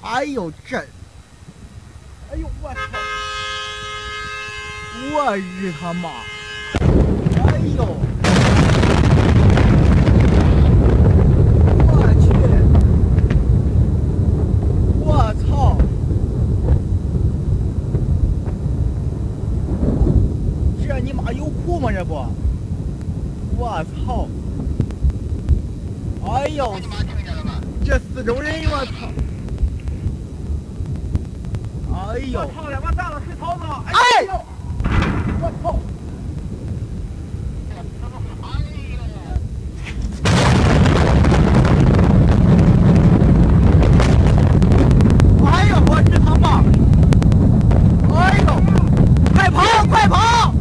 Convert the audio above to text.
哎呦这， 哎呦我操！ 我日他妈！哎呦！我去！我操！这你妈有库吗？这不？我操！哎呦！这四周人，我操！哎呦！ 我操呀！我砸了水槽子了！ 哎呦！我操！ 哎呦！我日他妈！哎呦！快跑！快跑！